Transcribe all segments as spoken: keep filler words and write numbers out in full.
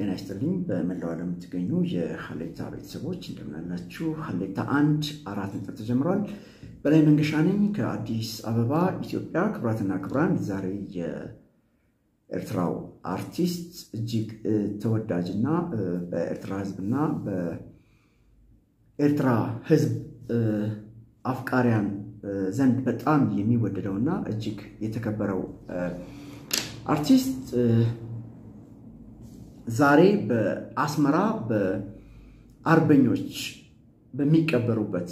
ጤና ይስጥልኝ በመላው ዓለም የምትገኙ የሐሌታ ቤተሰቦች እንደምን አላችሁ? ሐሌታ አንድ አራት ነጥብ ተጀምሯል። በላይ መንገሻ ነኝ ከአዲስ አበባ ኢትዮጵያ። ክብራትና ክብራን ዛሬ የኤርትራው አርቲስት እጅግ ተወዳጅና በኤርትራ ሕዝብና በኤርትራ ሕዝብ አፍቃሪያን ዘንድ በጣም የሚወደደውና እጅግ የተከበረው አርቲስት ዛሬ በአስመራ በአርበኞች በሚቀበሩበት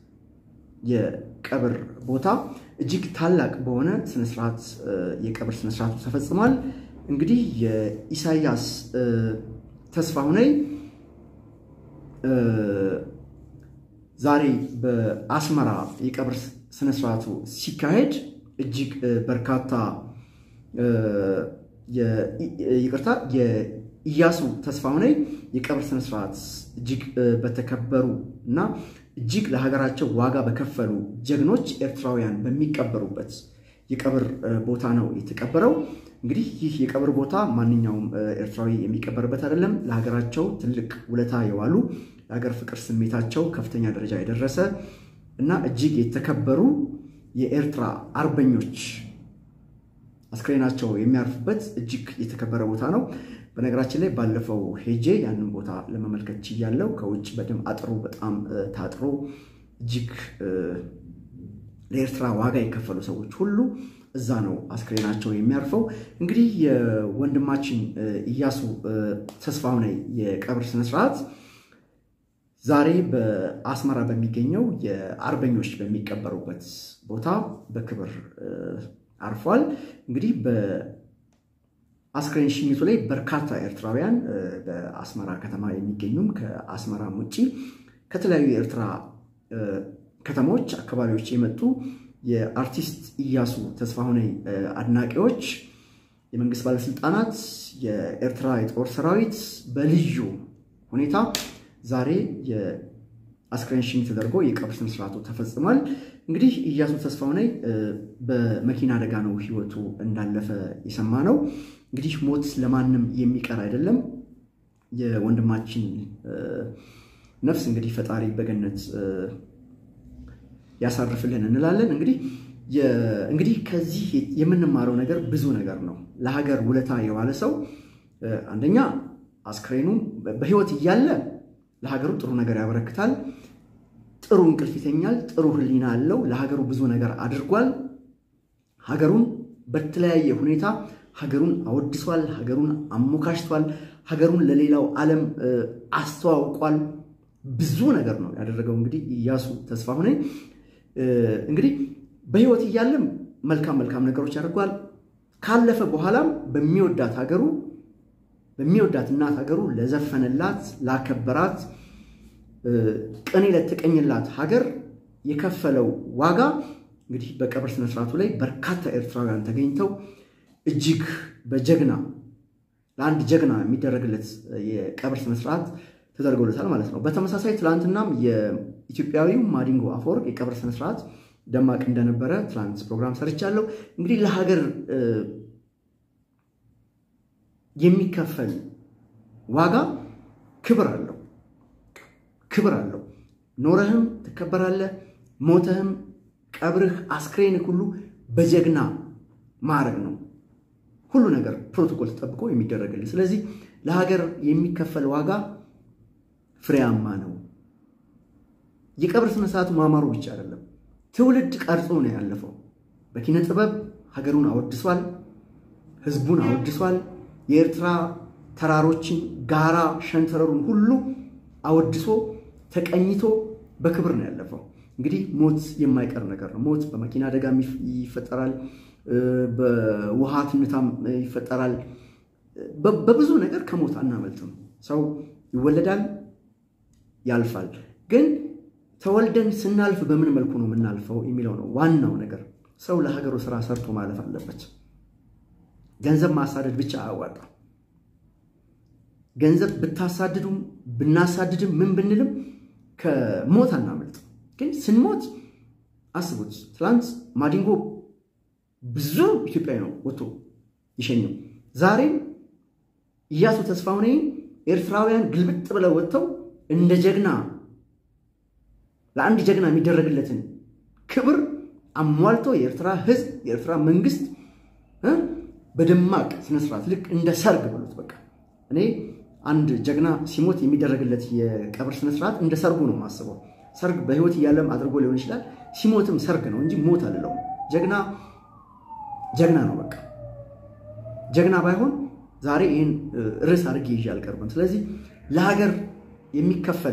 የቀብር ቦታ እጅግ ታላቅ በሆነ ስነ ስርዓት የቀብር ስነ ስርዓቱ ተፈጽሟል። እንግዲህ የኢሳያስ ተስፋሁነኝ ዛሬ በአስመራ የቀብር ስነ ስርዓቱ ሲካሄድ እጅግ በርካታ የይቅርታ የኢያሱ ተስፋሁነኝ የቀብር ስነ ስርዓት እጅግ በተከበሩ እና እጅግ ለሀገራቸው ዋጋ በከፈሉ ጀግኖች ኤርትራውያን በሚቀበሩበት የቀብር ቦታ ነው የተቀበረው። እንግዲህ ይህ የቀብር ቦታ ማንኛውም ኤርትራዊ የሚቀበርበት አይደለም። ለሀገራቸው ትልቅ ውለታ የዋሉ ለሀገር ፍቅር ስሜታቸው ከፍተኛ ደረጃ የደረሰ እና እጅግ የተከበሩ የኤርትራ አርበኞች አስክሬናቸው የሚያርፉበት እጅግ የተከበረ ቦታ ነው። በነገራችን ላይ ባለፈው ሄጄ ያንን ቦታ ለመመልከት ችያለሁ። ከውጭ በደም አጥሩ በጣም ታጥሮ እጅግ ለኤርትራ ዋጋ የከፈሉ ሰዎች ሁሉ እዛ ነው አስክሬናቸው የሚያርፈው። እንግዲህ የወንድማችን ኢያሱ ተስፋሁነኝ የቀብር ስነ ስርዓት ዛሬ በአስመራ በሚገኘው የአርበኞች በሚቀበሩበት ቦታ በክብር አርፏል። እንግዲህ በአስክሬን ሽኝቱ ላይ በርካታ ኤርትራውያን በአስመራ ከተማ የሚገኙም ከአስመራ ውጪ ከተለያዩ የኤርትራ ከተሞች አካባቢዎች የመጡ የአርቲስት ኢያሱ ተስፋሁነኝ አድናቂዎች፣ የመንግስት ባለስልጣናት፣ የኤርትራ የጦር ሰራዊት በልዩ ሁኔታ ዛሬ የአስክሬን ሽኝት ተደርጎ የቀብር ስነ ስርዓቱ ተፈጽሟል። እንግዲህ ኢያሱ ተስፋሁነኝ በመኪና አደጋ ነው ህይወቱ እንዳለፈ የሰማነው። እንግዲህ ሞት ለማንም የሚቀር አይደለም። የወንድማችን ነፍስ እንግዲህ ፈጣሪ በገነት ያሳርፍልን እንላለን። እንግዲህ እንግዲህ ከዚህ የምንማረው ነገር ብዙ ነገር ነው። ለሀገር ውለታ የዋለ ሰው አንደኛ አስክሬኑ በህይወት እያለ ለሀገሩ ጥሩ ነገር ያበረክታል። ጥሩ እንቅልፍ ይተኛል። ጥሩ ህሊና አለው። ለሀገሩ ብዙ ነገር አድርጓል። ሀገሩን በተለያየ ሁኔታ ሀገሩን አወድሷል። ሀገሩን አሞካሽቷል። ሀገሩን ለሌላው ዓለም አስተዋውቋል። ብዙ ነገር ነው ያደረገው። እንግዲህ ኢያሱ ተስፋሁነኝ እንግዲህ በህይወት እያለም መልካም መልካም ነገሮች ያደርጓል። ካለፈ በኋላም በሚወዳት ሀገሩ በሚወዳት እናት ሀገሩ ለዘፈነላት ላከበራት ቀኔ ለተቀኝላት ሀገር የከፈለው ዋጋ እንግዲህ በቀብር ስነ ስርዓቱ ላይ በርካታ ኤርትራውያን ተገኝተው እጅግ በጀግና ለአንድ ጀግና የሚደረግለት የቀብር ስነ ስርዓት ተደርጎለታል ማለት ነው። በተመሳሳይ ትላንትናም የኢትዮጵያዊው ማዲንጎ አፈወርቅ የቀብር ስነ ስርዓት ደማቅ እንደነበረ ትላንት ፕሮግራም ሰርቻለሁ። እንግዲህ ለሀገር የሚከፈል ዋጋ ክብር አለው ክብር አለው። ኖረህም ትከበራለህ፣ ሞተህም ቀብርህ አስክሬንህ ሁሉ በጀግና ማዕረግ ነው። ሁሉ ነገር ፕሮቶኮል ተጠብቆ የሚደረግልህ። ስለዚህ ለሀገር የሚከፈል ዋጋ ፍሬያማ ነው። የቀብር ስነ ስርዓቱ ማማሩ ብቻ አይደለም፣ ትውልድ ቀርጾ ነው ያለፈው። በኪነ ጥበብ ሀገሩን አወድሷል፣ ህዝቡን አወድሷል። የኤርትራ ተራሮችን ጋራ ሸንተረሩን ሁሉ አወድሶ ተቀኝቶ በክብር ነው ያለፈው። እንግዲህ ሞት የማይቀር ነገር ነው። ሞት በመኪና አደጋ ይፈጠራል፣ በውሃ ትንታም ይፈጠራል። በብዙ ነገር ከሞት አናመልጥም። ሰው ይወለዳል፣ ያልፋል። ግን ተወልደን ስናልፍ በምን መልኩ ነው የምናልፈው የሚለው ነው ዋናው ነገር። ሰው ለሀገሩ ስራ ሰርቶ ማለፍ አለበት። ገንዘብ ማሳደድ ብቻ አያዋጣም። ገንዘብ ብታሳድዱም ብናሳድድም ምን ብንልም ከሞት አናመልጥ። ግን ስንሞት አስቡት። ትላንት ማዲንጎ ብዙ ኢትዮጵያዊ ነው ወጥቶ ይሸኘው። ዛሬም ኢያሱ ተስፋሁነኝ ኤርትራውያን ግልብጥ ብለው ወጥተው እንደ ጀግና ለአንድ ጀግና የሚደረግለትን ክብር አሟልቶ የኤርትራ ህዝብ የኤርትራ መንግስት በደማቅ ስነ ስርዓት ልክ እንደ ሰርግ ብሎት በቃ እኔ አንድ ጀግና ሲሞት የሚደረግለት የቀብር ስነ ስርዓት እንደ ሰርጉ ነው ማስበው ሰርግ በህይወት ያለም አድርጎ ሊሆን ይችላል ሲሞትም ሰርግ ነው እንጂ ሞት አይደለም ጀግና ጀግና ነው በቃ ጀግና ባይሆን ዛሬ ይሄን ርዕስ አድርጌ ይያል ቀርበን ስለዚህ ለሀገር የሚከፈል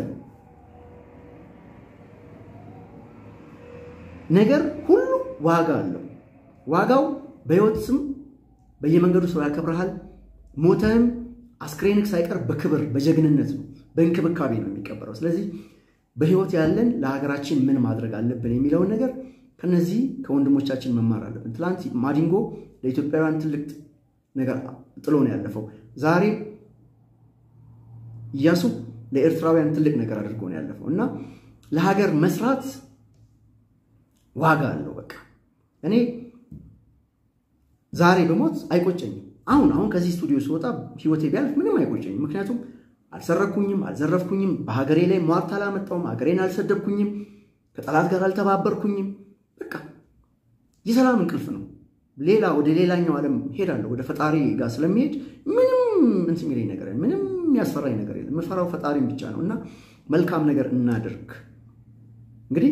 ነገር ሁሉ ዋጋ አለው ዋጋው በህይወት ስም በየመንገዱ ሰው ያከብራል ሞተም አስክሬንክ ሳይቀር በክብር በጀግንነት ነው በእንክብካቤ ነው የሚቀበረው ስለዚህ በህይወት ያለን ለሀገራችን ምን ማድረግ አለብን የሚለው ነገር ከነዚህ ከወንድሞቻችን መማር አለብን ትላንት ማዲንጎ ለኢትዮጵያውያን ትልቅ ነገር ጥሎ ነው ያለፈው ዛሬ ኢያሱ ለኤርትራውያን ትልቅ ነገር አድርጎ ነው ያለፈው እና ለሀገር መስራት ዋጋ አለው በቃ እኔ ዛሬ በሞት አይቆጨኝም አሁን አሁን ከዚህ ስቱዲዮ ሲወጣ ህይወቴ ቢያልፍ ምንም አይቆጨኝም ምክንያቱም አልሰረኩኝም አልዘረፍኩኝም በሀገሬ ላይ ሟርት አላመጣውም ሀገሬን አልሰደብኩኝም ከጠላት ጋር አልተባበርኩኝም በቃ የሰላም እንቅልፍ ነው ሌላ ወደ ሌላኛው ዓለም ሄዳለሁ ወደ ፈጣሪ ጋር ስለሚሄድ ምንም እንትን የሚለኝ ነገር ምንም የሚያስፈራኝ ነገር የለም መፈራው ፈጣሪን ብቻ ነውና መልካም ነገር እናድርግ እንግዲህ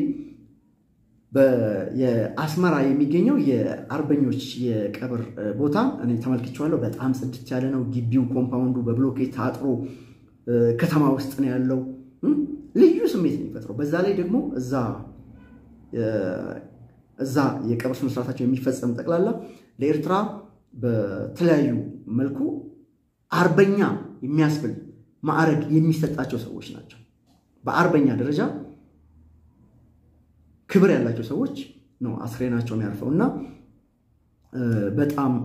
በየአስመራ የሚገኘው የአርበኞች የቀብር ቦታ እኔ ተመልክቻለሁ በጣም ጽድት ያለ ነው ግቢው ኮምፓውንዱ በብሎኬት ታጥሮ ከተማ ውስጥ ነው ያለው ልዩ ስሜት ነው የሚፈጥረው በዛ ላይ ደግሞ እዛ እዛ የቀብር ስነ ስርዓታቸው የሚፈጸም ጠቅላላ ለኤርትራ በተለያዩ መልኩ አርበኛ የሚያስብል ማዕረግ የሚሰጣቸው ሰዎች ናቸው በአርበኛ ደረጃ ክብር ያላቸው ሰዎች ነው አስክሬናቸው የሚያርፈውና በጣም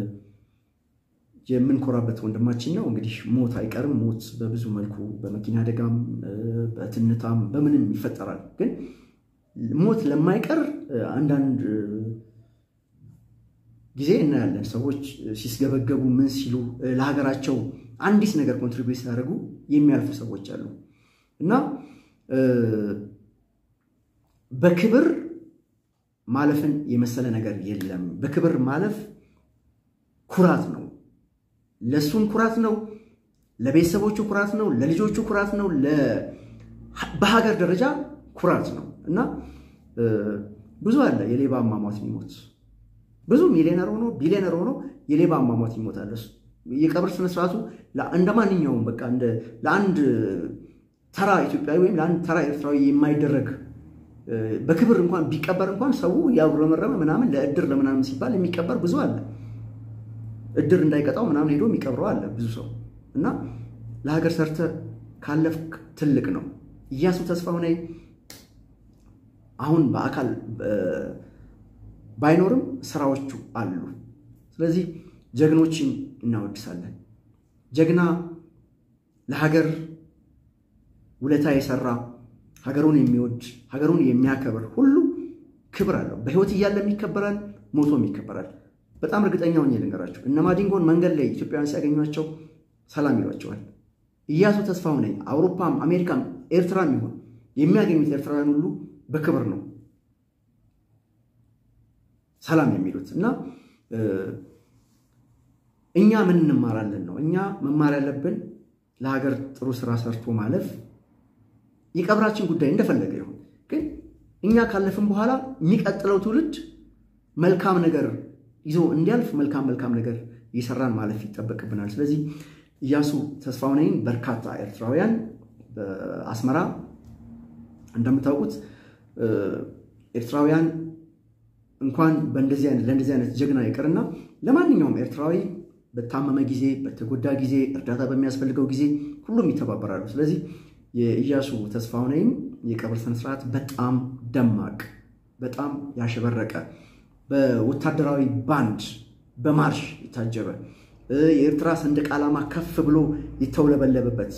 የምንኮራበት ወንድማችን ነው እንግዲህ ሞት አይቀርም ሞት በብዙ መልኩ በመኪና አደጋም በትንታም በምንም ይፈጠራል ግን ሞት ለማይቀር አንዳንድ ጊዜ እናያለን ሰዎች ሲስገበገቡ ምን ሲሉ ለሀገራቸው አንዲስ ነገር ኮንትሪቢዩት ያደርጉ የሚያልፉ ሰዎች አሉ እና በክብር ማለፍን የመሰለ ነገር የለም በክብር ማለፍ ኩራት ነው ለሱም ኩራት ነው ለቤተሰቦቹ ኩራት ነው ለልጆቹ ኩራት ነው በሀገር ደረጃ ኩራት ነው እና ብዙ አለ የሌባ አማማት ይሞት ብዙ ሚሊዮነር ሆኖ ቢሊዮነር ሆኖ የሌባ አማማት ይሞታል የቀብር ስነ ስርዓቱ እንደማንኛውም በቃ እንደ ለአንድ ተራ ኢትዮጵያዊ ወይም ለአንድ ተራ ኤርትራዊ የማይደረግ በክብር እንኳን ቢቀበር እንኳን ሰው ያውረመረመ ምናምን ለእድር ለምናምን ሲባል የሚቀበር ብዙ አለ እድር እንዳይቀጣው ምናምን ሄዶ የሚቀብረው አለ ብዙ ሰው እና ለሀገር ሰርተ ካለፍክ ትልቅ ነው ኢያሱ ተስፋው ነኝ አሁን በአካል ባይኖርም ስራዎቹ አሉ ስለዚህ ጀግኖችን እናወድሳለን ጀግና ለሀገር ውለታ የሰራ ሀገሩን የሚወድ ሀገሩን የሚያከብር ሁሉ ክብር አለው በህይወት ይያለም ይከበራል ሞቶም ይከበራል በጣም እርግጠኛ ሆኜ ልንገራችሁ እነ ማዲንጎን መንገድ ላይ ኢትዮጵያውያን ሲያገኙአቸው ሰላም ይሏቸዋል ኢያሱ ተስፋው ነኝ አውሮፓም አሜሪካም ኤርትራም ይሁን የሚያገኙት ኤርትራውያን ሁሉ በክብር ነው ሰላም የሚሉት እና እኛ ምን እንማራለን ነው እኛ መማር ያለብን ለሀገር ጥሩ ስራ ሰርቶ ማለፍ የቀብራችን ጉዳይ እንደፈለገ ይሁን ግን እኛ ካለፍን በኋላ የሚቀጥለው ትውልድ መልካም ነገር ይዞ እንዲያልፍ መልካም መልካም ነገር ይሰራን ማለፍ ይተበቅብናል ስለዚህ ኢያሱ ተስፋው ነኝ በርካታ ኤርትራውያን በአስመራ እንደምታውቁት ኤርትራውያን እንኳን በእንደዚህ አይነት ለእንደዚህ አይነት ጀግና ይቀርና ለማንኛውም ኤርትራዊ በታመመ ጊዜ በተጎዳ ጊዜ እርዳታ በሚያስፈልገው ጊዜ ሁሉም ይተባበራሉ ስለዚህ የኢያሱ ተስፋው ነኝ የቀብር ስነ ስርዓት በጣም ደማቅ በጣም ያሸበረቀ በወታደራዊ ባንድ በማርሽ የታጀበ የኤርትራ ሰንደቅ ዓላማ ከፍ ብሎ ይተውለበለበበት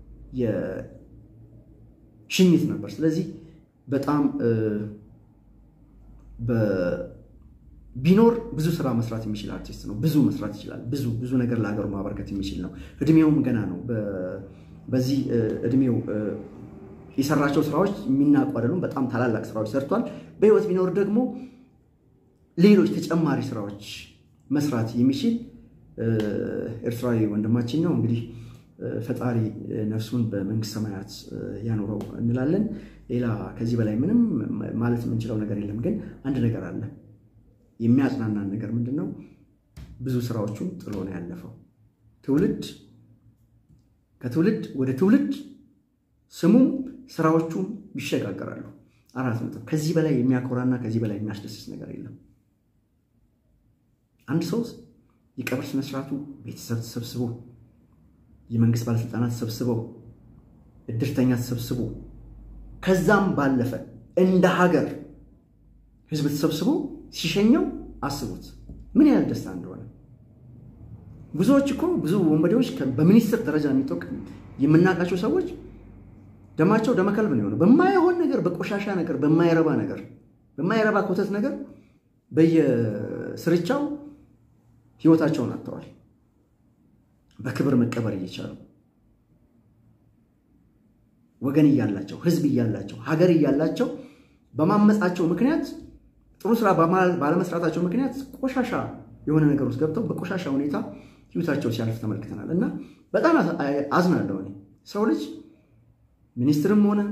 የሽኝት ነበር ስለዚህ በጣም ቢኖር ብዙ ስራ መስራት የሚችል አርቲስት ነው ብዙ መስራት ይችላል ብዙ ብዙ ነገር ለሀገሩ ማበርከት የሚችል ነው እድሜውም ገና ነው በዚህ እድሜው የሰራቸው ስራዎች የሚናቁ አይደሉም በጣም ታላላቅ ስራዎች ሰርቷል በህይወት ቢኖር ደግሞ ሌሎች ተጨማሪ ስራዎች መስራት የሚችል ኤርትራዊ ወንድማችን ነው እንግዲህ ፈጣሪ ነፍሱን በመንግስት ሰማያት ያኖረው እንላለን ሌላ ከዚህ በላይ ምንም ማለት የምንችለው ነገር የለም ግን አንድ ነገር አለ የሚያጽናናን ነገር ምንድነው ብዙ ስራዎቹን ጥሎ ነው ያለፈው ትውልድ ከትውልድ ወደ ትውልድ ስሙም ስራዎቹም ይሸጋገራሉ አራት ነጥብ ከዚህ በላይ የሚያኮራና ከዚህ በላይ የሚያስደስት ነገር የለም አንድ ሰው የቀብር ስነ ስርዓቱ ቤተሰብ ተሰብስቦ የመንግስት ባለስልጣናት ተሰብስበው እድርተኛ ተሰብስቦ ከዛም ባለፈ እንደ ሀገር ህዝብ ተሰብስቦ ሲሸኘው አስቡት ምን ያህል ደስታ እንደሆነ ብዙዎች እኮ ብዙ ወንበዴዎች በሚኒስትር ደረጃ የሚጠቅ የምናቃቸው ሰዎች ደማቸው ደመከልብ ነው በማይሆን ነገር በቆሻሻ ነገር በማይረባ ነገር በማይረባ ኮተት ነገር በየስርቻው ህይወታቸውን አጥተዋል በክብር መቀበር እየቻሉ ወገን ይያላቸው ህዝብ ይያላቸው ሀገር ይያላቸው በማመጻቸው ምክንያት ጥሩ ስራ ባለመስራታቸው ምክንያት ቆሻሻ የሆነ ነገር ውስጥ ገብተው በቆሻሻ ሁኔታ ህይወታቸው ሲያልፍ ተመልክተናል እና በጣም አዝናለሁ እኔ ሰው ልጅ ሚኒስትርም ሆነ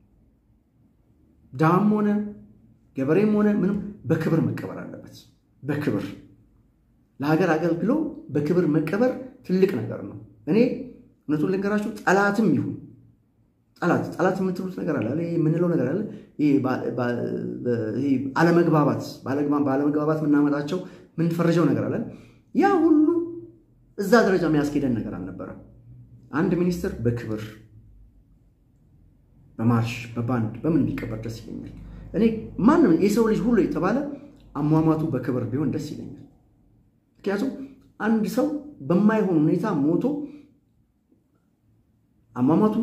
ዳም ሆነ ገበሬም ሆነ ምንም በክብር መቀበር አለበት በክብር ለሀገር አገልግሎ በክብር መቀበር ትልቅ ነገር ነው እኔ እነቱን ልንገራችሁ ጠላትም ይሁን ጠላት ጠላት የምትሉት ነገር አለ ይሄ ምንለው ነገር አለ ይሄ ይሄ አለመግባባት ባለመግባባት ምናመጣቸው ምን ፈርጀው ነገር አለ ያ ሁሉ እዛ ደረጃ የሚያስኬደን ነገር አልነበረም አንድ ሚኒስትር በክብር በማርሽ በባንድ በምን ቢቀበር ደስ ይለኛል እኔ ማንንም የሰው ልጅ ሁሉ የተባለ አሟሟቱ በክብር ቢሆን ደስ ይለኛል ምክንያቱም አንድ ሰው በማይሆን ሁኔታ ሞቶ አሟሟቱ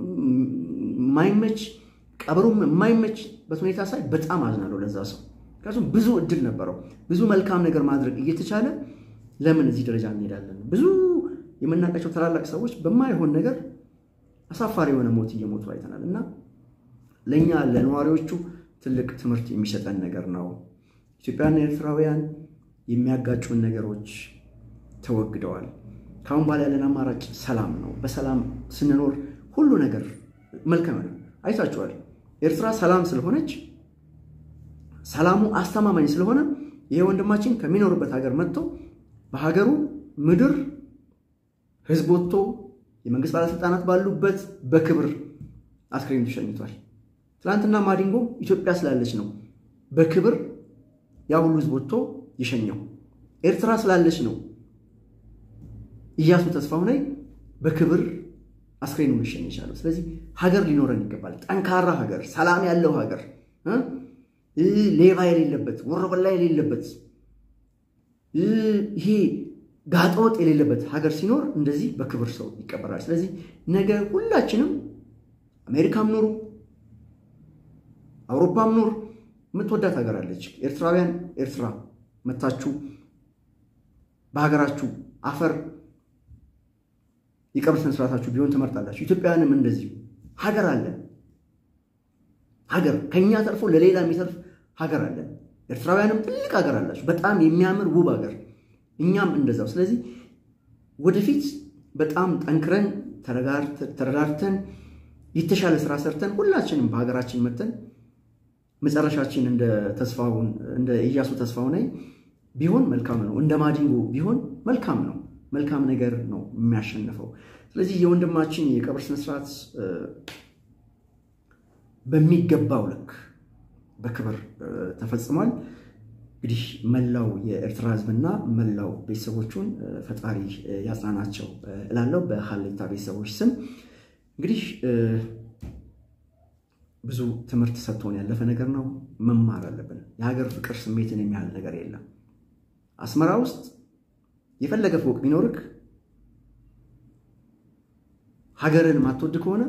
ማይመች ቀብሩም ማይመች በሁኔታ ሳይ በጣም አዝናለሁ ለዛ ሰው ምክንያቱም ብዙ እድል ነበረው ብዙ መልካም ነገር ማድረግ እየተቻለ ለምን እዚህ ደረጃ እንሄዳለን ብዙ የምናቃቸው ታላላቅ ሰዎች በማይሆን ነገር አሳፋሪ የሆነ ሞት እየሞቱ አይተናልና ለኛ ለነዋሪዎቹ ትልቅ ትምህርት የሚሰጠን ነገር ነው ኢትዮጵያና ኤርትራውያን የሚያጋጩን ነገሮች ተወግደዋል ካሁን በኋላ ያለን አማራጭ ሰላም ነው በሰላም ስንኖር ሁሉ ነገር መልካም ነው አይታችኋል ኤርትራ ሰላም ስለሆነች ሰላሙ አስተማማኝ ስለሆነ ይሄ ወንድማችን ከሚኖርበት ሀገር መጥቶ በሀገሩ ምድር ህዝብ ወጥቶ የመንግስት ባለስልጣናት ባሉበት በክብር አስክሬን ተሸኝቷል ትላንትና ማዲንጎ ኢትዮጵያ ስላለች ነው በክብር ያ ሁሉ ህዝብ ወጥቶ ይሸኘው ኤርትራ ስላለች ነው ኢያሱ ተስፋው ላይ በክብር አስክሬኑ ይሸኝ ይችላል ስለዚህ ሀገር ሊኖረን ይገባል ጠንካራ ሀገር ሰላም ያለው ሀገር እ ሌባ የሌለበት ወሮበላ የሌለበት ይሄ ጋጦጥ የሌለበት ሀገር ሲኖር እንደዚህ በክብር ሰው ይቀበራል ስለዚህ ነገ ሁላችንም አሜሪካም ኑሩ አውሮፓም ኑር ምትወዳት ሀገር አለች ኤርትራውያን ኤርትራ መታችሁ በሀገራችሁ አፈር የቀብር ስነ ስርዓታችሁ ቢሆን ተመርጣላችሁ ኢትዮጵያንም እንደዚህ ሀገር አለ ሀገር ከኛ ተርፎ ለሌላ የሚተርፍ ሀገር አለ ኤርትራውያንም ትልቅ ሀገር አላችሁ በጣም የሚያምር ውብ ሀገር እኛም እንደዛው ስለዚህ ወደፊት በጣም ጠንክረን ተረጋግተን የተሻለ ስራ ሰርተን ሁላችንም በሀገራችን መተን መጨረሻችን እንደ ተስፋውን እንደ ኢያሱ ተስፋው ላይ ቢሆን መልካም ነው እንደ ማዲንጎ ቢሆን መልካም ነው መልካም ነገር ነው የሚያሸንፈው ስለዚህ የወንድማችን የቀብር ስነ ስርዓት በሚገባው ልክ በክብር ተፈጽሟል እንግዲህ መላው የኤርትራ ህዝብና መላው ቤተሰቦቹን ፈጣሪ ያጽናናቸው እላለሁ በሐሌታ ቤተሰቦች ስም እንግዲህ ብዙ ትምህርት ሰጥቶን ያለፈ ነገር ነው መማር አለብን የሀገር ፍቅር ስሜትን የሚያህል ነገር የለም አስመራ ውስጥ የፈለገ ፎቅ ቢኖርክ ሀገርን ማትወድ ከሆነ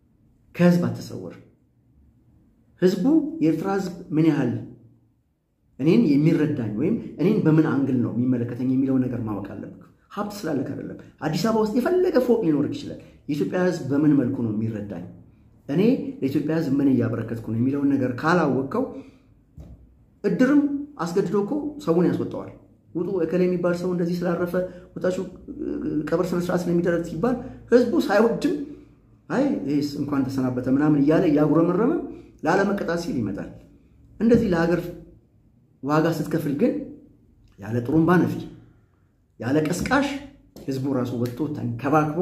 ከህዝብ አትሰወር ህዝቡ የኤርትራ ህዝብ ምን ያህል እኔን የሚረዳኝ ወይም እኔን በምን አንግል ነው የሚመለከተኝ የሚለው ነገር ማወቅ አለብህ። ሀብት ስላለክ አይደለም። አዲስ አበባ ውስጥ የፈለገ ፎቅ ሊኖር ይችላል። የኢትዮጵያ ሕዝብ በምን መልኩ ነው የሚረዳኝ፣ እኔ ለኢትዮጵያ ሕዝብ ምን እያበረከትኩ ነው የሚለውን ነገር ካላወቀው እድርም አስገድዶ እኮ ሰውን ያስወጣዋል። ውጡ እከሌ የሚባል ሰው እንደዚህ ስላረፈ ወጣችሁ ቀብር ስነ ስርዓት ስለሚደረግ ሲባል ህዝቡ ሳይወድም አይ እስ እንኳን ተሰናበተ ምናምን እያለ ያጉረመረመ ላለመቀጣት ሲል ይመጣል። እንደዚህ ለሀገር ዋጋ ስትከፍል ግን ያለ ጥሩምባ ነፊ ያለ ቀስቃሽ ህዝቡ ራሱ ወጥቶ ተንከባክቦ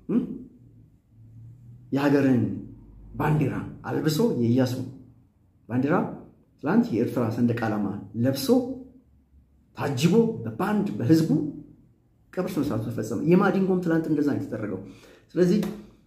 የሀገርን ባንዲራ አልብሶ የኢያሱ ባንዲራ ትላንት የኤርትራ ሰንደቅ ዓላማ ለብሶ ታጅቦ በባንድ በህዝቡ ቀብር ስነ ስርዓቱ ተፈጸመ። የማዲንጎም ትላንት እንደዛ ነው የተደረገው። ስለዚህ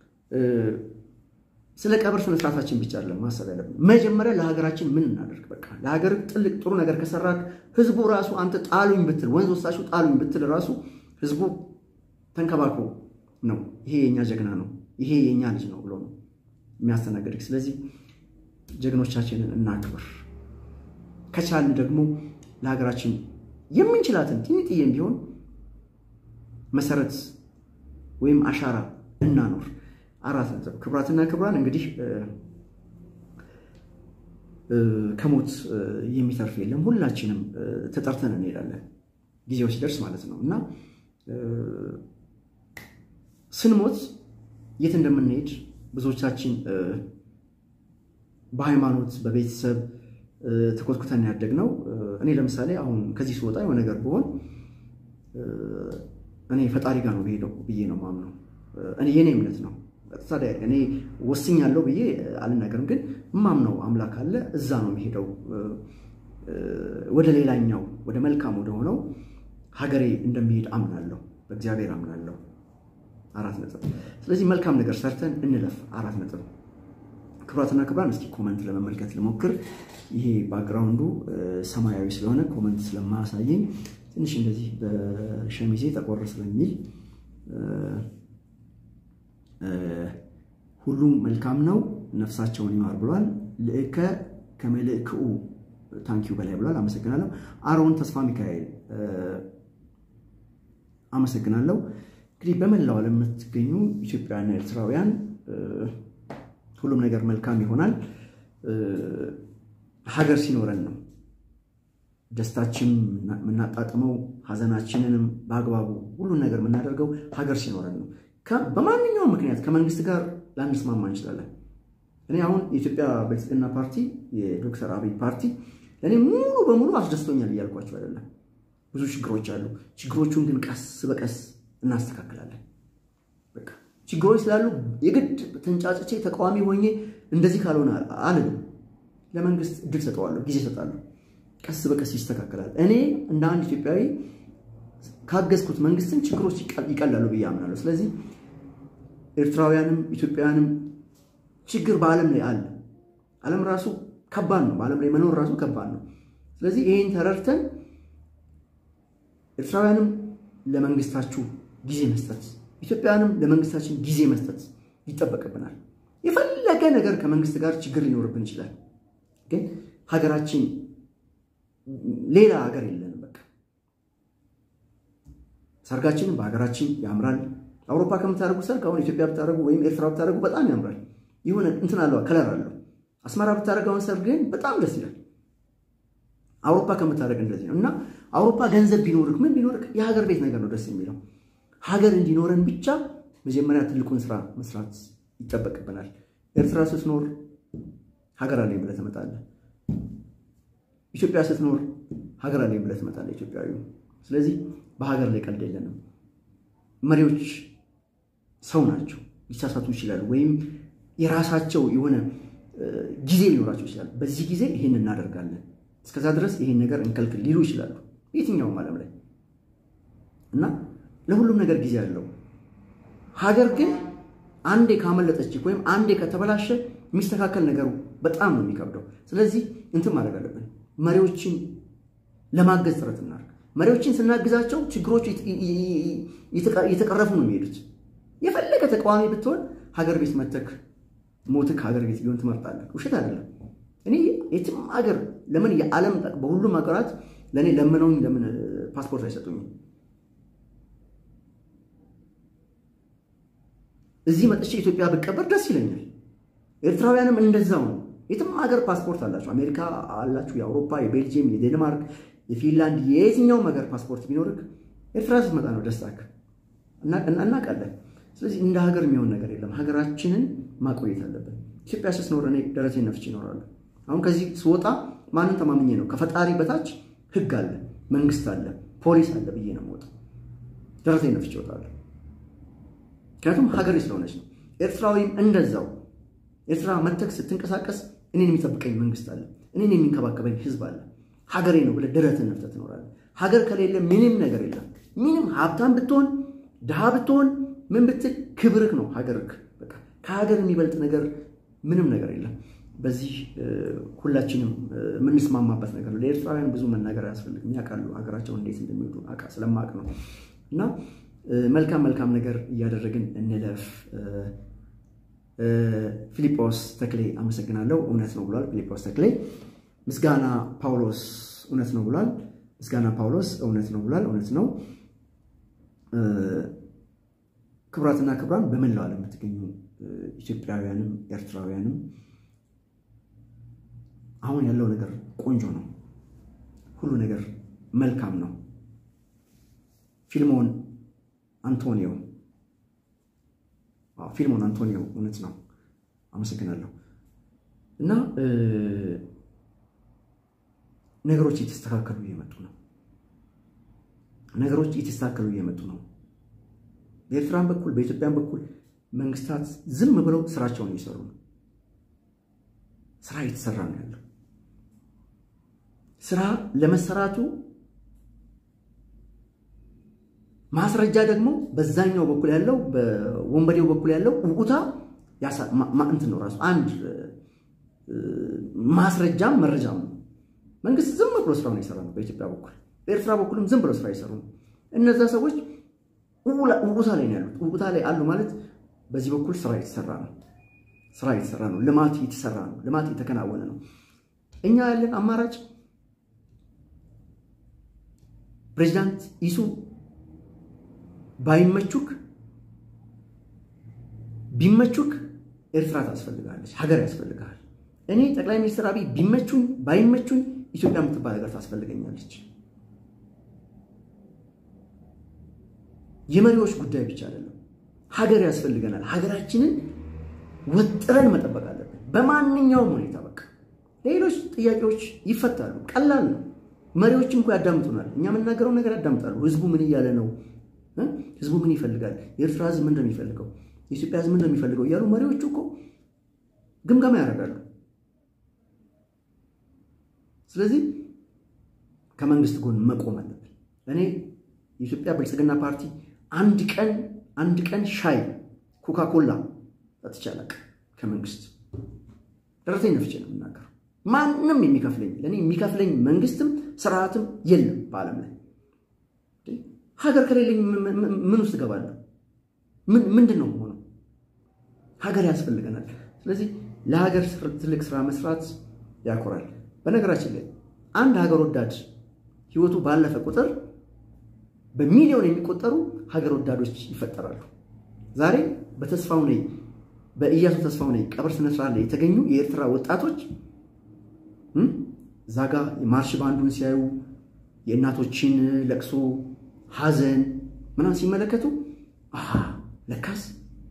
ስለ ቀብር ስነ ስርዓታችን ብቻ አይደለም ማሰብ ያለብን፣ መጀመሪያ ለሀገራችን ምን እናደርግ። በቃ ለሀገር ጥልቅ ጥሩ ነገር ከሰራክ ህዝቡ ራሱ አንተ ጣሉኝ ብትል ወንዝ ወሳችሁ ጣሉኝ ብትል ራሱ ህዝቡ ተንከባክቦ ነው ይሄ የኛ ጀግና ነው ይሄ የኛ ልጅ ነው ብሎ ነው የሚያስተናግድክ። ስለዚህ ጀግኖቻችንን እናክብር። ከቻልን ደግሞ ለሀገራችን የምንችላትን ጥንጥዬም ቢሆን መሰረት ወይም አሻራ እናኖር። አራት ነጥብ። ክብራትና ክብራን እንግዲህ ከሞት የሚተርፍ የለም። ሁላችንም ተጠርተን እንሄዳለን ጊዜው ሲደርስ ማለት ነው እና ስንሞት የት እንደምንሄድ ብዙዎቻችን በሃይማኖት በቤተሰብ ተኮትኩተን ያደግነው። እኔ ለምሳሌ አሁን ከዚህ ስወጣ የሆነ ነገር ብሆን እኔ ፈጣሪ ጋር ነው ሄደው ብዬ ነው ማምነው። እኔ የኔ እምነት ነው። ታዲያ እኔ ወስኛለሁ ብዬ አልናገርም፣ ግን ማምነው አምላክ አለ። እዛ ነው የሚሄደው ወደ ሌላኛው ወደ መልካም ወደ ሆነው ሀገሬ እንደሚሄድ አምናለሁ፣ በእግዚአብሔር አምናለሁ። አራት ነጥብ። ስለዚህ መልካም ነገር ሰርተን እንለፍ። አራት ነጥብ። ክብራትና ክብራን እስኪ ኮመንት ለመመልከት ልሞክር። ይሄ ባክግራውንዱ ሰማያዊ ስለሆነ ኮመንት ስለማያሳየኝ ትንሽ እንደዚህ በሸሚዜ ተቆር ስለሚል ሁሉም መልካም ነው ነፍሳቸውን ይማር ብሏል። ለእከ ከመልእክኡ ታንኪዩ በላይ ብሏል። አመሰግናለሁ። አሮን ተስፋ ሚካኤል አመሰግናለሁ። እንግዲህ በመላው ዓለም የምትገኙ ኢትዮጵያውያንና ኤርትራውያን ሁሉም ነገር መልካም ይሆናል። ሀገር ሲኖረን ነው ደስታችን የምናጣጥመው፣ ሀዘናችንንም በአግባቡ ሁሉን ነገር የምናደርገው ሀገር ሲኖረን ነው። በማንኛውም ምክንያት ከመንግስት ጋር ላንስማማ እንችላለን። እኔ አሁን የኢትዮጵያ ብልጽግና ፓርቲ የዶክተር አብይ ፓርቲ ለኔ ሙሉ በሙሉ አስደስቶኛል እያልኳቸው አይደለም። ብዙ ችግሮች አሉ። ችግሮቹን ግን ቀስ በቀስ እናስተካክላለን። በቃ ችግሮች ስላሉ የግድ ተንጫጭቼ ተቃዋሚ ሆኜ እንደዚህ ካልሆነ አልልም። ለመንግስት እድል ሰጠዋለሁ፣ ጊዜ ሰጣለሁ። ቀስ በቀስ ይስተካከላል። እኔ እንደ አንድ ኢትዮጵያዊ ካገዝኩት መንግስትን ችግሮች ይቀላሉ ብዬ አምናለሁ። ስለዚህ ኤርትራውያንም ኢትዮጵያውያንም ችግር በዓለም ላይ አለ። ዓለም ራሱ ከባድ ነው። በዓለም ላይ መኖር ራሱ ከባድ ነው። ስለዚህ ይሄን ተረድተን ኤርትራውያንም ለመንግስታችሁ ጊዜ መስጠት፣ ኢትዮጵያውያንም ለመንግስታችን ጊዜ መስጠት ይጠበቅብናል። የፈለገ ነገር ከመንግስት ጋር ችግር ሊኖርብን ይችላል፣ ግን ሀገራችን ሌላ ሀገር የለንም። በቃ ሰርጋችንን በሀገራችን ያምራል። አውሮፓ ከምታደርጉ ሰርግ አሁን ኢትዮጵያ ብታደርጉ ወይም ኤርትራ ብታደርጉ በጣም ያምራል። ይሁን እንትን አለው ከለር አለው። አስመራ ብታደርጋውን ሰርግ ግን በጣም ደስ ይላል። አውሮፓ ከምታደርግ እንደዚህ ነው እና አውሮፓ ገንዘብ ቢኖርክ ምን ቢኖርክ የሀገር ቤት ነገር ነው ደስ የሚለው። ሀገር እንዲኖረን ብቻ መጀመሪያ ትልቁን ስራ መስራት ይጠበቅብናል። ኤርትራ ስትኖር ሀገር አለኝ ብለህ ትመጣለህ። ኢትዮጵያ ስትኖር ሀገር አለኝ ብለህ ትመጣለህ ኢትዮጵያዊ። ስለዚህ በሀገር ላይ ቀልድ የለንም። መሪዎች ሰው ናቸው፣ ሊሳሳቱ ይችላሉ፣ ወይም የራሳቸው የሆነ ጊዜ ሊኖራቸው ይችላል። በዚህ ጊዜ ይሄን እናደርጋለን፣ እስከዛ ድረስ ይሄን ነገር እንከልክል ሊሉ ይችላሉ የትኛውም ዓለም ላይ እና ለሁሉም ነገር ጊዜ አለው። ሀገር ግን አንዴ ካመለጠች ወይም አንዴ ከተበላሸ የሚስተካከል ነገሩ በጣም ነው የሚከብደው። ስለዚህ እንትን ማድረግ አለብን። መሪዎችን ለማገዝ ጥረት እናድርግ። መሪዎችን ስናግዛቸው ችግሮች እየተቀረፉ ነው የሚሄዱት። የፈለገ ተቃዋሚ ብትሆን ሀገር ቤት መተክ ሞትክ ሀገር ቤት ቢሆን ትመርጣለህ። ውሸት አይደለም። እኔ የትም ሀገር ለምን የዓለም በሁሉም ሀገራት ለኔ ለምነውኝ ለምን ፓስፖርት አይሰጡኝም? እዚህ መጥቼ ኢትዮጵያ ብቀበር ደስ ይለኛል። ኤርትራውያንም እንደዛው ነው። የትም ሀገር ፓስፖርት አላችሁ፣ አሜሪካ አላችሁ፣ የአውሮፓ፣ የቤልጂየም፣ የዴንማርክ፣ የፊንላንድ የየትኛውም ሀገር ፓስፖርት ቢኖርክ ኤርትራ ስትመጣ ነው ደስታክ እና እናውቃለን። ስለዚህ እንደ ሀገር የሚሆን ነገር የለም። ሀገራችንን ማቆየት አለብን። ኢትዮጵያ ስትኖር እኔ ደረቴን ነፍቼ እኖራለሁ። አሁን ከዚህ ስወጣ ማንን ተማምኜ ነው? ከፈጣሪ በታች ህግ አለ፣ መንግስት አለ፣ ፖሊስ አለ ብዬ ነው የምወጣው። ደረቴን ነፍቼ እወጣለሁ። ምክንያቱም ሀገሬ ስለሆነች ነው። ኤርትራዊም እንደዛው ኤርትራ መተክ ስትንቀሳቀስ እኔን የሚጠብቀኝ መንግስት አለ፣ እኔን የሚንከባከበኝ ህዝብ አለ። ሀገሬ ነው ብለህ ደረትን ነፍተህ ትኖራለህ። ሀገር ከሌለ ምንም ነገር የለም። ምንም ሀብታም ብትሆን ድሃ ብትሆን ምን ብትል ክብርክ ነው ሀገርክ። በቃ ከሀገር የሚበልጥ ነገር ምንም ነገር የለም። በዚህ ሁላችንም የምንስማማበት ነገር ነው። ለኤርትራውያን ብዙ መናገር አያስፈልግም። ያውቃሉ ሀገራቸው እንዴት እንደሚወዱ አቃ ስለማቅ ነው። እና መልካም መልካም ነገር እያደረግን እንለፍ። ፊሊጶስ ተክሌ አመሰግናለሁ። እውነት ነው ብሏል ፊሊጶስ ተክሌ። ምስጋና ጳውሎስ እውነት ነው ብሏል። ምስጋና ጳውሎስ እውነት ነው ብሏል። እውነት ነው። ክብራትና ክብራን በመላው ዓለም የምትገኙ ኢትዮጵያውያንም ኤርትራውያንም አሁን ያለው ነገር ቆንጆ ነው። ሁሉ ነገር መልካም ነው። ፊልሞን አንቶኒዮ አዎ ፊልሞን አንቶኒዮ እውነት ነው። አመሰግናለሁ። እና ነገሮች እየተስተካከሉ እየመጡ ነው። ነገሮች እየተስተካከሉ እየመጡ ነው። በኤርትራም በኩል በኢትዮጵያም በኩል መንግስታት ዝም ብለው ስራቸውን እየሰሩ ነው። ስራ እየተሰራ ነው ያለው። ስራ ለመሰራቱ ማስረጃ ደግሞ በዛኛው በኩል ያለው በወንበዴው በኩል ያለው ውቁታ ያሳ እንትን ነው ራሱ አንድ ማስረጃም መረጃም ነው። መንግስት ዝም ብሎ ስራውን እየሰራ ነው በኢትዮጵያ በኩል። በኤርትራ በኩልም ዝም ብሎ ስራ እየሰሩ ነው። እነዛ ሰዎች ውቁታ ላይ ነው ያሉት። ውቁታ ላይ አሉ ማለት በዚህ በኩል ስራ እየተሰራ ነው። ስራ እየተሰራ ነው። ልማት እየተሰራ ነው። ልማት እየተከናወነ ነው። እኛ ያለን አማራጭ ፕሬዝዳንት ኢሱ ባይመቹክ ቢመቹክ ኤርትራ ታስፈልጋለች፣ ሀገር ያስፈልጋል። እኔ ጠቅላይ ሚኒስትር አብይ ቢመቹኝ ባይመቹኝ ኢትዮጵያ የምትባል ሀገር ታስፈልገኛለች። የመሪዎች ጉዳይ ብቻ አይደለም፣ ሀገር ያስፈልገናል። ሀገራችንን ወጥረን መጠበቅ አለብን በማንኛውም ሁኔታ። በቃ ሌሎች ጥያቄዎች ይፈታሉ፣ ቀላል ነው። መሪዎችም እኮ ያዳምጡናል። እኛ የምናገረው ነገር ያዳምጣሉ። ህዝቡ ምን እያለ ነው? ህዝቡ ምን ይፈልጋል? የኤርትራ ህዝብ ምን እንደሚፈልገው፣ የኢትዮጵያ ህዝብ ምን እንደሚፈልገው እያሉ መሪዎቹ እኮ ግምገማ ያደርጋሉ። ስለዚህ ከመንግስት ጎን መቆም አለብን። እኔ የኢትዮጵያ ብልጽግና ፓርቲ አንድ ቀን አንድ ቀን ሻይ ኮካኮላ አጥቻለሁ ከመንግስት ደረተኝ ነፍቼ ነው የምናገረው። ማንንም የሚከፍለኝ ለኔ የሚከፍለኝ መንግስትም ስርዓትም የለም በዓለም ላይ። ሀገር ከሌለኝ ምን ውስጥ ገባለሁ? ምን ምንድነው ሆኖ? ሀገር ያስፈልገናል። ስለዚህ ለሀገር ትልቅ ስራ መስራት ያኮራል። በነገራችን ላይ አንድ ሀገር ወዳድ ህይወቱ ባለፈ ቁጥር በሚሊዮን የሚቆጠሩ ሀገር ወዳዶች ይፈጠራሉ። ዛሬ በተስፋው ላይ በኢያሱ ተስፋው ላይ ቀብር ስነ ስርዓት ላይ የተገኙ የኤርትራ ወጣቶች ዛጋ ማርሽ ባንዱን ሲያዩ የእናቶችን ለቅሶ ሐዘን ምናምን ሲመለከቱ አሃ ለካስ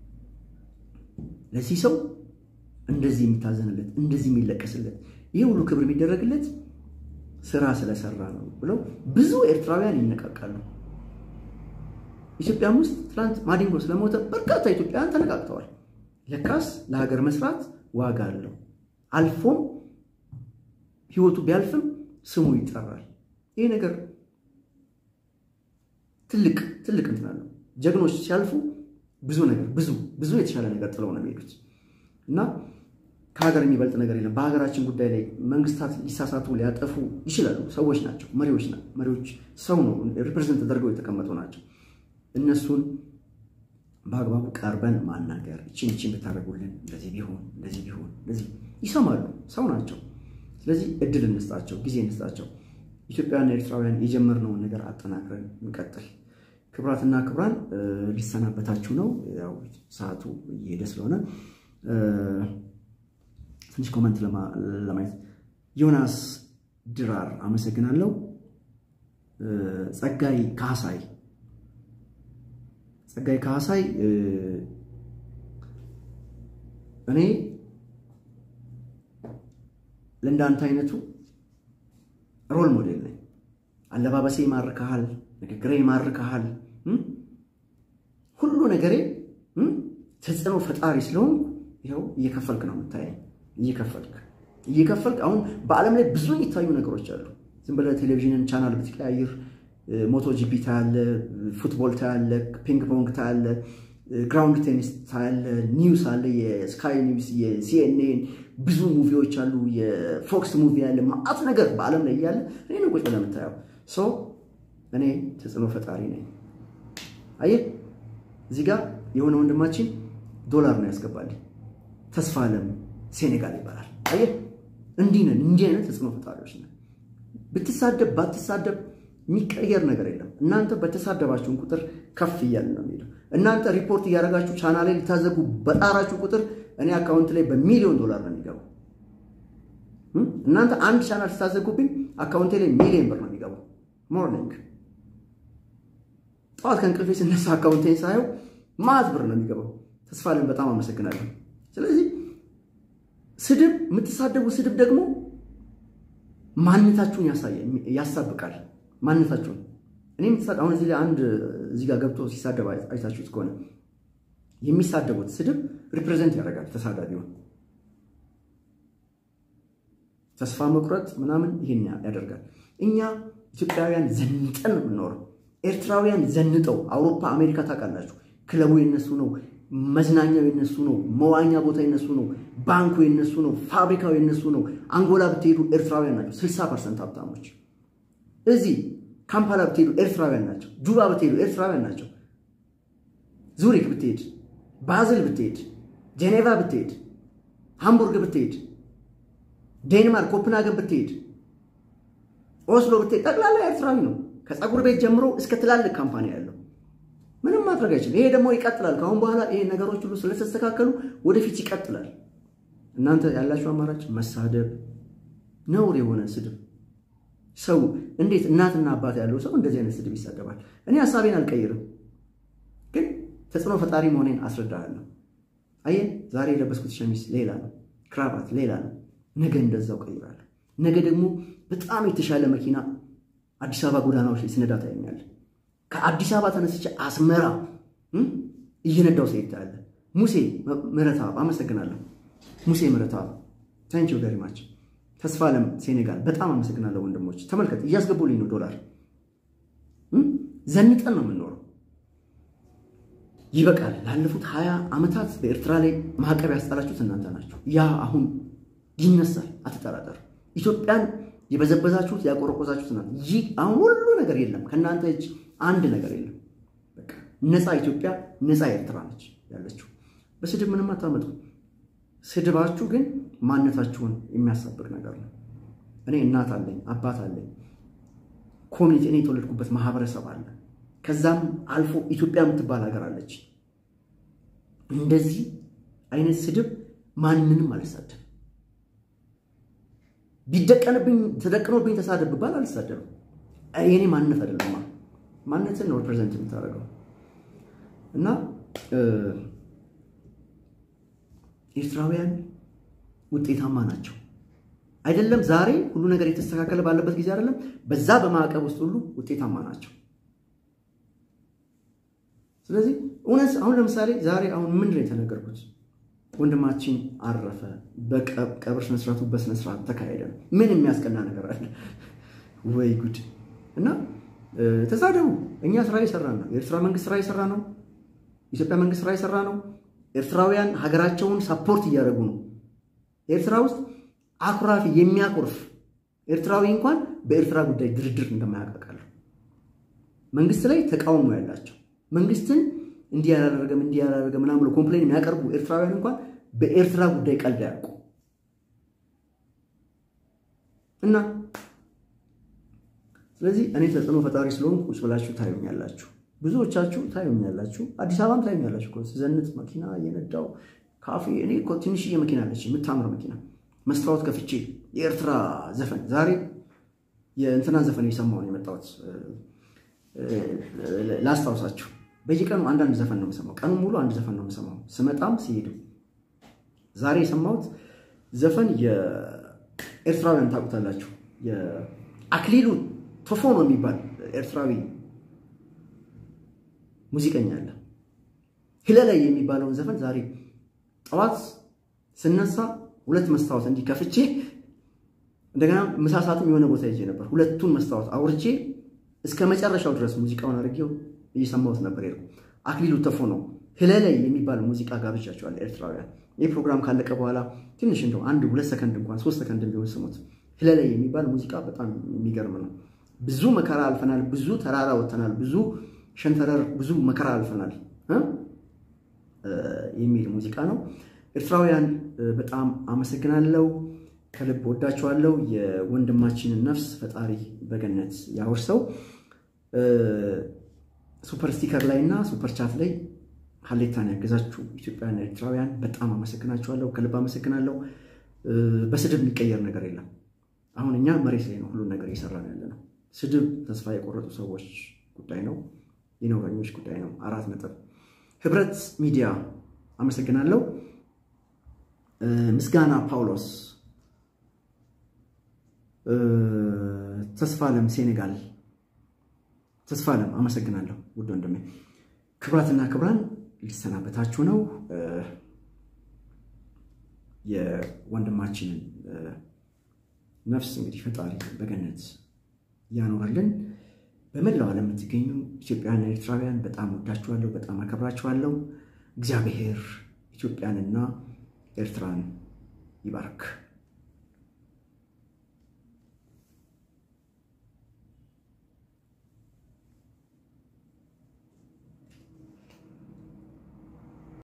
ለዚህ ሰው እንደዚህ የሚታዘንለት እንደዚህ የሚለቀስለት ይሄ ሁሉ ክብር የሚደረግለት ስራ ስለሰራ ነው ብለው ብዙ ኤርትራውያን ይነቃቃሉ። ኢትዮጵያም ውስጥ ትላንት ማዲንጎ ስለሞተ በርካታ ኢትዮጵያውያን ተነቃቅተዋል። ለካስ ለሀገር መስራት ዋጋ አለው። አልፎም ህይወቱ ቢያልፍም ስሙ ይጠራል። ይሄ ነገር ትልቅ ትልቅ እንትን አለው። ጀግኖች ሲያልፉ ብዙ ነገር ብዙ ብዙ የተሻለ ነገር ጥለው ነው የሚሄዱት እና ከሀገር የሚበልጥ ነገር የለም። በሀገራችን ጉዳይ ላይ መንግስታት ሊሳሳቱ ሊያጠፉ ይችላሉ። ሰዎች ናቸው፣ መሪዎች ናቸው። መሪዎች ሰው ነው ሪፕሬዘንት ተደርገው የተቀመጡ ናቸው። እነሱን በአግባቡ ቀርበን ማናገር፣ እቺን እቺን ብታደርጉልን እንደዚህ ቢሆን እንደዚህ ቢሆን እንደዚህ ይሰማሉ። ሰው ናቸው። ስለዚህ እድል እንስጣቸው ጊዜ እንስጣቸው ኢትዮጵያና ኤርትራውያን የጀመርነው ነገር አጠናክረን እንቀጥል ክብራትና ክብራን ሊሰናበታችሁ ነው ያው ሰዓቱ እየሄደ ስለሆነ ትንሽ ኮሜንት ለማየት ዮናስ ድራር አመሰግናለሁ ጸጋይ ካሳይ ጸጋይ ካሳይ እኔ ለእንዳንተ አይነቱ ሮል ሞዴል ነኝ አለባበሴ ማርከሃል ንግግሬ ማርከሃል ሁሉ ነገሬ ተጽዕኖ ፈጣሪ ስለሆን ይሄው እየከፈልክ ነው የምታየኝ እየከፈልክ እየከፈልክ አሁን በአለም ላይ ብዙ ይታዩ ነገሮች አሉ ዝም ብለህ ቴሌቪዥንን ቻናል ብትቀያይር ሞቶ ጂፒ ታያለ ፉትቦል ታያለ ፒንግ ፖንግ ታያለ ግራውንድ ቴኒስ ታያለ ኒውስ አለ የስካይ ኒውስ የሲኤንኤን ብዙ ሙቪዎች አሉ የፎክስ ሙቪ አለ ማአት ነገር በአለም ላይ ያለ እኔ ነው ቁጭ ብለህ የምታየው ሶ እኔ ተጽዕኖ ፈጣሪ ነኝ አየህ እዚህ ጋር የሆነ ወንድማችን ዶላር ነው ያስገባልኝ ተስፋ አለም ሴኔጋል ይባላል አየህ እንዲህ ነን እንዲህ አይነት ተጽዕኖ ፈጣሪዎች ነን ብትሳደብ ባትሳደብ የሚቀየር ነገር የለም እናንተ በተሳደባችሁን ቁጥር ከፍ ይያልን ነው የሚለው እናንተ ሪፖርት ያደረጋችሁ ቻናል ላይ ልታዘጉ በጣራችሁ ቁጥር እኔ አካውንት ላይ በሚሊዮን ዶላር ነው የሚገባው እናንተ አንድ ቻናል ስታዘጉብኝ አካውንት ላይ ሚሊዮን ብር ነው የሚገባው ሞርኒንግ ጧት ከእንቅልፌ ስነሳ አካውንቴን ሳየው ማት ብር ነው የሚገባው ተስፋ አለም በጣም አመሰግናለሁ ስለዚህ ስድብ የምትሳደቡ ስድብ ደግሞ ማንነታችሁን ያሳብቃል ማንነታችሁን እኔ የምትሳደብ አሁን እዚህ ላይ አንድ እዚህ ጋር ገብቶ ሲሳደብ አይታችሁት ከሆነ የሚሳደቡት ስድብ ሪፕሬዘንት ያደርጋል ተሳዳቢውን ተስፋ መቁረጥ ምናምን ይሄን ያደርጋል እኛ ኢትዮጵያውያን ዘንጠን ነው የምንኖረው ኤርትራውያን ዘንጠው አውሮፓ አሜሪካ ታውቃላችሁ ክለቡ የነሱ ነው መዝናኛው የነሱ ነው መዋኛ ቦታ የነሱ ነው ባንኩ የነሱ ነው ፋብሪካው የነሱ ነው አንጎላ ብትሄዱ ኤርትራውያን ናቸው ስልሳ ፐርሰንት ሀብታሞች እዚህ ካምፓላ ብትሄዱ ኤርትራውያን ናቸው ጁባ ብትሄዱ ኤርትራውያን ናቸው ዙሪክ ብትሄድ ባዝል ብትሄድ ጄኔቫ ብትሄድ ሃምቡርግ ብትሄድ ዴንማርክ ኮፕንሃገን ብትሄድ ኦስሎ ብትሄድ ጠቅላላ ኤርትራዊ ነው ከፀጉር ቤት ጀምሮ እስከ ትላልቅ ካምፓኒ ያለው ምንም ማድረግ አይችልም ይሄ ደግሞ ይቀጥላል ካሁን በኋላ ይሄ ነገሮች ሁሉ ስለተስተካከሉ ወደፊት ይቀጥላል እናንተ ያላችሁ አማራጭ መሳደብ ነውር የሆነ ስድብ ሰው እንዴት እናትና አባት ያለው ሰው እንደዚህ አይነት ስድብ ይሳደባል እኔ ሐሳቤን አልቀይርም ግን ተጽዕኖ ፈጣሪ መሆኔን አስረዳለሁ አየህ ዛሬ የለበስኩት ሸሚዝ ሌላ ነው ክራባት ሌላ ነው ነገ እንደዛው ቀይራለሁ ነገ ደግሞ በጣም የተሻለ መኪና አዲስ አበባ ጎዳናዎች ላይ ስነዳ ታየኛለህ ከአዲስ አበባ ተነስቼ አስመራ እየነዳው ሲሄዳለ ሙሴ ምረታብ አመሰግናለሁ ሙሴ ምረታብ ታንክ ዩ ቬሪ ማች ተስፋ አለም ሴኔጋል በጣም አመሰግናለሁ ወንድሞች ተመልከቱ እያስገቡልኝ ነው ዶላር ዘንጠን ነው የምንኖረው ይበቃል ላለፉት ሀያ አመታት በኤርትራ ላይ ማዕቀብ ያስጣላችሁት እናንተ ናችሁ ያ አሁን ይነሳል አትጠራጠሩ ኢትዮጵያን የበዘበዛችሁት ያቆረቆዛችሁት እናንተ ይህ አሁን ሁሉ ነገር የለም ከናንተ እጅ አንድ ነገር የለም በቃ ነፃ ኢትዮጵያ ነፃ ኤርትራ ነች ያለችው በስድብ ምንም አታመጡ ስድባችሁ ግን ማንነታችሁን የሚያሳብቅ ነገር ነው እኔ እናት አለኝ አባት አለኝ ኮሚኒቲ እኔ ተወለድኩበት ማህበረሰብ አለ ከዛም አልፎ ኢትዮጵያ የምትባል ሀገር አለች እንደዚህ አይነት ስድብ ማንንም አልሳደብ ቢደቀንብኝ ተደቅኖብኝ ተሳደብ ባል አልሳደብም የኔ ማንነት አይደለም ማንነትን ነው ሪፕሬዘንት የምታደርገው እና ኤርትራውያን ውጤታማ ናቸው አይደለም ዛሬ ሁሉ ነገር የተስተካከለ ባለበት ጊዜ አይደለም በዛ በማዕቀብ ውስጥ ሁሉ ውጤታማ ናቸው ስለዚህ እውነት አሁን ለምሳሌ ዛሬ አሁን ምን ላይ ተነገርኩት ወንድማችን አረፈ በቀብር ስነ ስርዓቱ በስነ ስርዓት ተካሄደ ምን የሚያስቀና ነገር አለ ወይ ጉድ እና ተሳደቡ እኛ ስራ እየሰራን ነው ኤርትራ መንግስት ስራ እየሰራ ነው ኢትዮጵያ መንግስት ስራ እየሰራ ነው ኤርትራውያን ሀገራቸውን ሰፖርት እያደረጉ ነው ኤርትራ ውስጥ አኩራፊ የሚያቆርፍ ኤርትራዊ እንኳን በኤርትራ ጉዳይ ድርድር እንደማያቀቃሉ መንግስት ላይ ተቃውሞ ያላቸው መንግስትን እንዲያላረገም እንዲያላረገም ምናምን ብሎ ኮምፕሌን የሚያቀርቡ ኤርትራውያን እንኳን በኤርትራ ጉዳይ ቀልድ ያውቁ እና ስለዚህ እኔ ተጽዕኖ ፈጣሪ ስለሆንኩ ቁጭ ብላችሁ ታዩኛላችሁ ብዙዎቻችሁ ታዩኛላችሁ አዲስ አበባም ታዩኛላችሁ እኮ ስዘንጥ መኪና እየነዳው ካፌ እኔ እኮ ትንሽዬ መኪና አለች የምታምር መኪና መስታወት ከፍቼ የኤርትራ ዘፈን ዛሬ የእንትና ዘፈን እየሰማሁ ነው የመጣሁት ላስታውሳችሁ በየቀኑ አንዳንድ ዘፈን ነው የምሰማው ቀኑ ሙሉ አንድ ዘፈን ነው የምሰማው ስመጣም ሲሄዱ ዛሬ የሰማሁት ዘፈን የኤርትራውያን ታውቁታላችሁ የአክሊሉ ቶፎኖ የሚባል ኤርትራዊ ሙዚቀኛ አለ ህለላይ የሚባለውን ዘፈን ዛሬ ጠዋት ስነሳ ሁለት መስታወት እንዲከፍቼ እንደገና ምሳ ሰዓትም የሆነ ቦታ ይዤ ነበር ሁለቱን መስታወት አውርቼ እስከ መጨረሻው ድረስ ሙዚቃውን አድርጌው እየሰማሁት ነበር ይሄው አክሊሉ ቶፎኖ ህለላይ የሚባል ሙዚቃ ጋብቻቸዋል ኤርትራውያን ይሄ ፕሮግራም ካለቀ በኋላ ትንሽ እንደው አንድ ሁለት ሰከንድ እንኳን ሶስት ሰከንድ ቢሆን ስሙት ህለላይ የሚባል ሙዚቃ በጣም የሚገርም ነው ብዙ መከራ አልፈናል ብዙ ተራራ ወጥተናል ብዙ ሸንተረር ብዙ መከራ አልፈናል የሚል ሙዚቃ ነው ኤርትራውያን በጣም አመሰግናለሁ ከልብ ወዳችኋለሁ የወንድማችንን ነፍስ ፈጣሪ በገነት ያወርሰው ሱፐር ስቲከር ላይና ሱፐር ቻት ላይ ሀሌታን ያገዛችሁ ኢትዮጵያውያን ኤርትራውያን በጣም አመሰግናችኋለሁ ከልብ አመሰግናለሁ በስድብ የሚቀየር ነገር የለም አሁን እኛ መሬት ላይ ነው ሁሉ ነገር እየሰራን ያለነው ስድብ ተስፋ የቆረጡ ሰዎች ጉዳይ ነው የነውረኞች ጉዳይ ነው አራት ነጥብ ህብረት ሚዲያ አመሰግናለሁ ምስጋና ጳውሎስ ተስፋለም ሴኔጋል ተስፋለም አመሰግናለሁ ውድ ወንድሜ ክብራትና ክብራን ሊሰናበታችሁ ነው የወንድማችንን ነፍስ እንግዲህ ፈጣሪ በገነት ያኖርልን በመላው ዓለም የምትገኙ ኢትዮጵያውያን ኤርትራውያን በጣም ወዳችኋለሁ በጣም አከብራችኋለሁ እግዚአብሔር ኢትዮጵያንና ኤርትራን